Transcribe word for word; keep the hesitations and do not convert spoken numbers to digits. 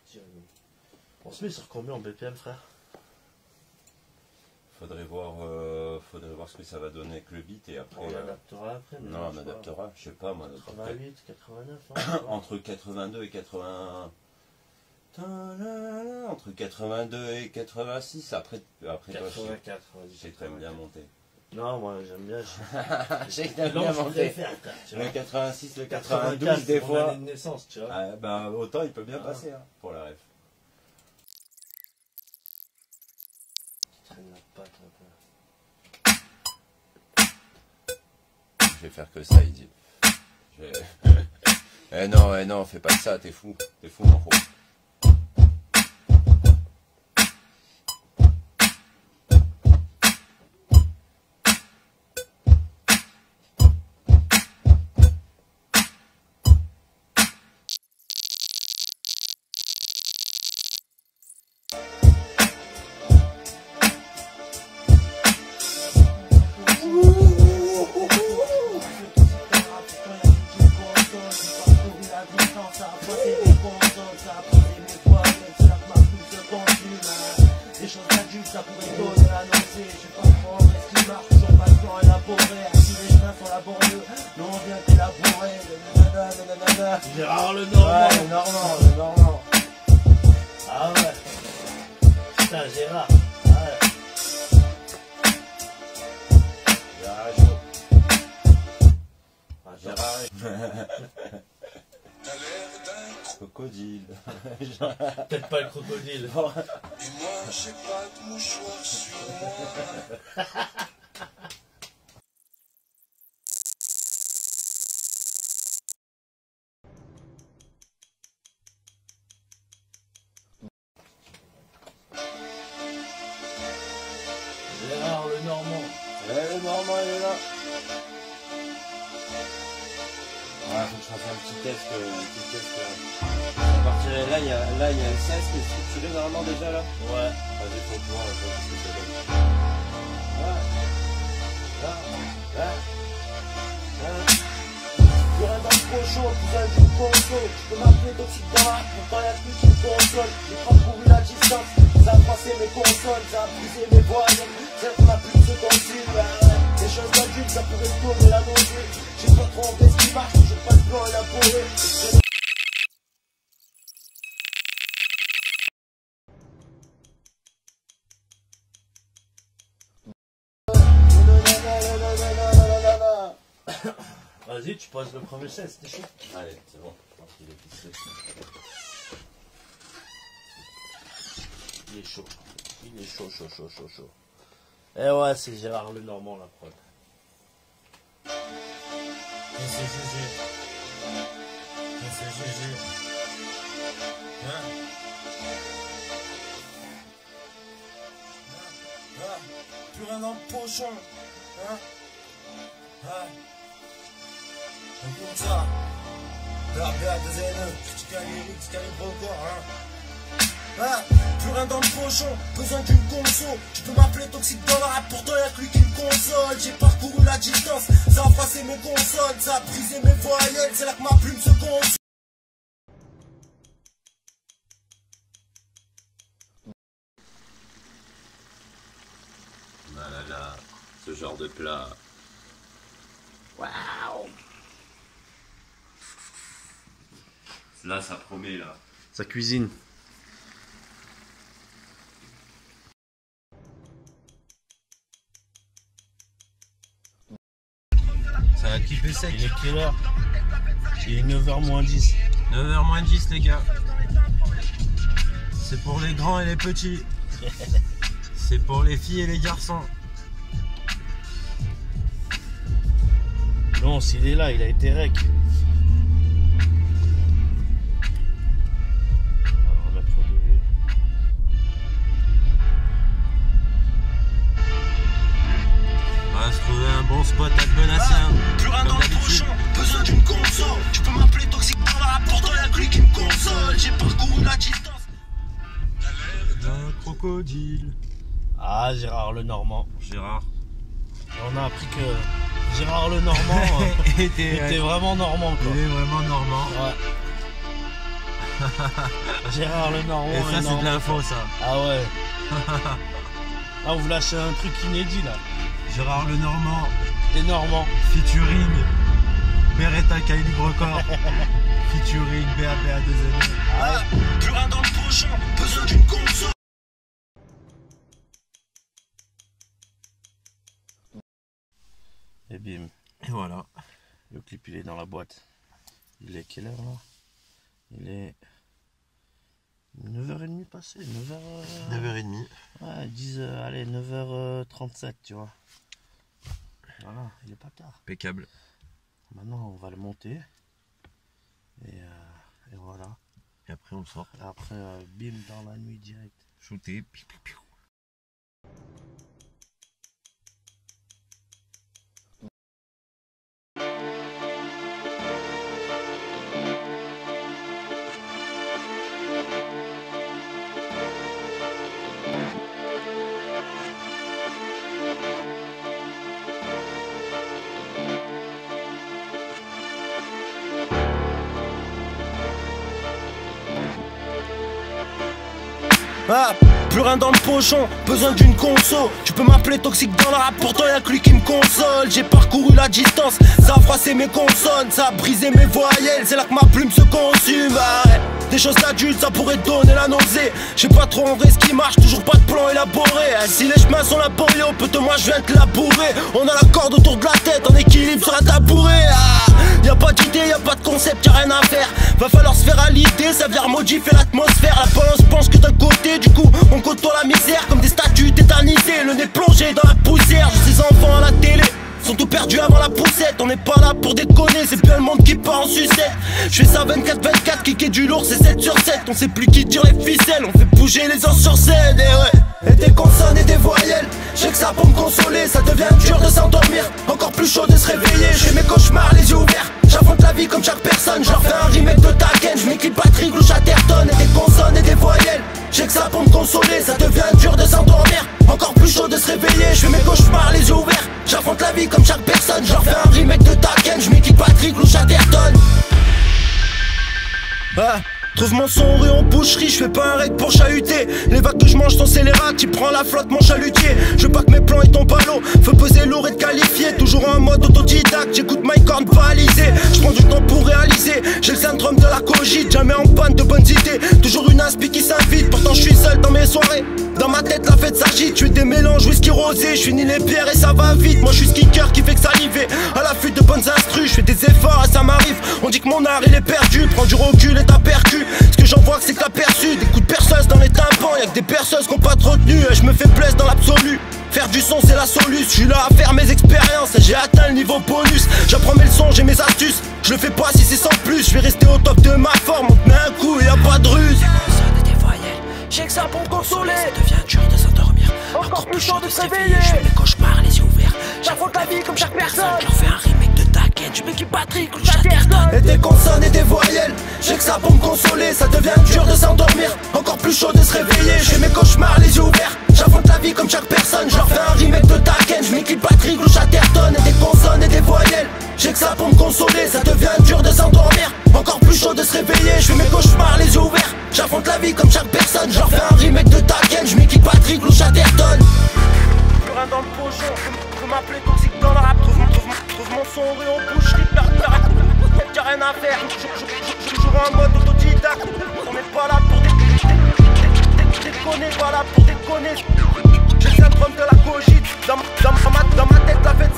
sortir. On se met sur combien en B P M, frère? Faudrait voir, euh, faudrait voir ce que ça va donner avec le beat et après. On euh... adaptera après. Non, on adaptera, je sais pas moi. quatre-vingt-huit, quatre-vingt-neuf. Hein, entre quatre-vingt-deux et quatre-vingts. Entre quatre-vingt-deux et quatre-vingt-six. Après, après quatre-vingt-quatre. Je sais que t'aimes bien monter. Non, moi j'aime bien. Je sais que t'aimes bien monter. Le quatre-vingt-six, le quatre-vingt-douze, des fois. Mon année de naissance, tu vois. Ah, bah, autant il peut bien ah. passer hein, pour la ref. Je vais faire que ça, il dit. Je vais... eh non, eh non, fais pas ça, t'es fou. T'es fou, mon gros. Ça pourrait donner l'annoncer, je sais pas trop ce qui marche, toujours pas de plan élaboré, assis les chemins sur la banlieue, nous on vient d'élaborer, nanana, Gérard le Normand, ouais, le Normand, le Normand. Ah ouais, putain Gérard, ah ouais. Gérard est chaud. Ah, Gérard est crocodile. Peut-être pas le crocodile. Et moi, j'ai pas de mouchoir sur moi. Gérard le Normand. Eh, le Normand, il est là. Ouais, faut que je fasse un petit test. Euh, un petit test euh. À partir de là, il y a, là, il y a le seize qui est structuré normalement déjà là. Ouais. Vas-y, faut voir un peu ce que ça donne. Là, là, là, là. Y'a rien dans le cochon, cousin du console. Tu peux m'appeler toxique dans la, pourtant y'a plus qui me console. J'ai pas couru la distance, ça a passé mes consoles, ça a brisé mes voyelles. Certes, ma plus se concile, des choses d'adultes, ça pourrait tourner la nausée. J'ai pas trop envie ce qui marche, j'ai pas de plan élaboré. Vas-y, tu passes le premier seize, t'es chaud. Allez, c'est bon. Je pense qu'il est pissé. Il est chaud. Il est chaud, chaud, chaud, chaud, chaud. Eh ouais, c'est Gérard le Normand, la prod. Et c'est Gégé. Et c'est Gégé. Hein? Ah, plus rien dans le pochon. Hein? Ah. Donc comme ça. De la B A deux N E. Petit calibre, petit calibre encore, hein? Ah, plus rien dans le pochon, besoin d'une console. Tu peux m'appeler toxique dans la rap, pourtant y'a que lui qui me console. J'ai parcouru la distance, ça a passé mes consoles, ça a brisé mes voyelles, c'est là que ma plume se console. Ah là là, ce genre de plat. Waouh! Là, ça promet là. Sa cuisine. Ça va kiffer sec. Il est quelle heure? Il est neuf heures moins dix. neuf heures moins dix les gars. C'est pour les grands et les petits. C'est pour les filles et les garçons. Non, s'il est là, il a été rec. On va remettre au début. On va se trouver un bon spot à Benassien. Plus rien dans le pochon, besoin d'une console. Tu peux m'appeler toxique dans la rap, pourtant y'a que lui qui me console. J'ai parcouru la distance. Un crocodile. Ah, Gérard le Normand. Gérard. Et on a appris que Gérard le Normand euh, était, était vraiment normand, quoi. Il est vraiment normand. Ouais. Gérard Lenormand. Et ça, c'est de l'info, ça. Ah ouais. Ah, on vous lâche un truc inédit là. Gérard Lenormand. Les Normands. Featuring Beretta Calibre Corps. Featuring B A B A deux N. Ah, plus rien dans le pochon, besoin d'une console. Et bim. Et voilà. Le clip il est dans la boîte. Il est quelle heure là? Il est neuf heures trente passé, neuf heures... neuf heures trente. Ouais, dix heures, allez, neuf heures trente-sept, tu vois. Voilà, il est pas tard. Impeccable. Maintenant, on va le monter. Et, euh, et voilà. Et après, on le sort. Et après, euh, bim, dans la nuit direct. Shooter. Piou, piou, piou. Ah, plus rien dans le pochon, besoin d'une conso. Tu peux m'appeler toxique dans la rap, pourtant y'a que lui qui me console. J'ai parcouru la distance, ça a froissé mes consonnes, ça a brisé mes voyelles, c'est là que ma plume se consume. Ah, ouais. Des choses d'adultes, ça pourrait donner la nausée. J'sais pas trop en vrai ce qui marche, toujours pas de plan élaboré. Ah, si les chemins sont laborieux, peut-être moi je viens te labourer. On a la corde autour de la tête, en équilibre sur un tabouret. Ah, y'a pas d'idée, y'a pas de concept, y'a rien à faire. Va falloir se faire à l'idée, ça vient modifier l'atmosphère. La balance pense que d'un côté, du coup on côtoie la misère comme des statues tétanisées, le nez plongé dans la poussière. J'ai ces enfants à la télé, sont tout perdus avant la poussette. On n'est pas là pour déconner, c'est bien le monde qui part en sucette. Je fais ça vingt-quatre vingt-quatre, cliquer du lourd c'est sept sur sept. On sait plus qui tire les ficelles, on fait bouger les os sur scène. Et ouais, et des consonnes et des voyelles, j'ai que ça pour me consoler. Ça devient dur de s'endormir, encore plus chaud de se réveiller. Je fais mes cauchemars les yeux ouverts, j'affronte la vie comme chaque personne. Je leur fais un remake de Taken, je m'équipe Patrick ou Chatterton. Et des consonnes et des voyelles, j'ai que ça pour me consoler. Ça devient dur de s'endormir, encore plus chaud de se réveiller. Je fais mes cauchemars les yeux ouverts, j'affronte la vie comme chaque personne. Je leur fais un remake de Taken, je m'équipe Patrick ou Chatterton. Ah, trouve mon son rue en boucherie, je fais pas un raid pour chahuter. Les vagues que je mange sont scélérates, tu prends la flotte mon chalutier. Je veux pas que mes plans ils tombent à l'eau, faut peser lourd et te qualifier. Toujours en mode autodidacte, j'écoute my corn balisé. Je prends du temps pour réaliser, j'ai le syndrome de la cogite. Jamais en panne de bonnes idées, toujours une inspi qui s'invite. Pourtant je suis seul dans mes soirées, dans ma tête la fête s'agite. Je fais des mélanges whisky rosé, je finis les bières et ça va vite. Moi je suis skicker qui fait que saliver, à la fuite de bonnes instrus. Je fais des efforts et ça m'arrive, on dit que mon art il est perdu. Prends du recul et t'as percu, ce que j'en vois c'est que t'as perçu des coups de perceuse dans les tympans. Y'a que des perceuses qui ont pas trop tenu, et je me fais plaisir dans l'absolu. Faire du son c'est la soluce, je suis là à faire mes expériences. J'ai atteint le niveau bonus, j'apprends mes leçons, j'ai mes astuces. Je le fais pas si c'est sans plus, je vais rester au top de ma forme. On te met un coup et y'a pas de ruse. Des voyelles, j'ai que ça pour me consoler. Ça devient dur de s'endormir, encore plus chaud de se réveiller. Je fais mes cauchemars les yeux ouverts, j'affronte la vie comme chaque personne. Je leur fais un remake de Taken, je m'équipe Patrick ou Chatterton. Et des consonnes et des voyelles, j'ai que ça pour me consoler. Ça devient dur de s'endormir, encore plus chaud de se réveiller. Je fais mes cauchemars les yeux ouverts, j'affronte la vie comme chaque personne. Je leur fais un remake de Taken, je m'équipe Patrick ou Chatterton. Et des consonnes et des voyelles, j'ai que ça pour me consoler. Ça devient dur de s'endormir, encore plus chaud de se réveiller. Je fais mes cauchemars les yeux ouverts, j'affronte la vie comme chaque personne. Je leur fais un remake de Taken, je m'équipe Patrick ou Chatterton. Plus rien dans le pochon, faut m'appeler toxique dans la rap. Trouve, trouve, trouve mon son rue en boucherie, y'a rien à faire. Toujours en mode autodidacte, on n'est pas là pour déconner, voilà pour déconner. J'ai le syndrome de la cogite, dans, dans, dans, ma, dans ma tête la fête